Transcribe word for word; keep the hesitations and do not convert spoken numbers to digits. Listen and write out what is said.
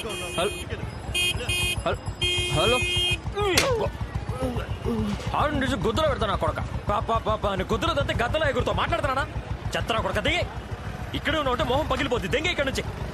hello ఆడు నుంచి గుద్దలో పెడతాను కొడక పాపా పాప అని గుద్దలు తంతే గద్దలో ఎగురుతో మాట్లాడుతున్నాడా చెత్తరా కొడక దిగి ఇక్కడే ఉన్న మొహం పగిలిపోద్ది దెంగే ఇక్కడ నుంచి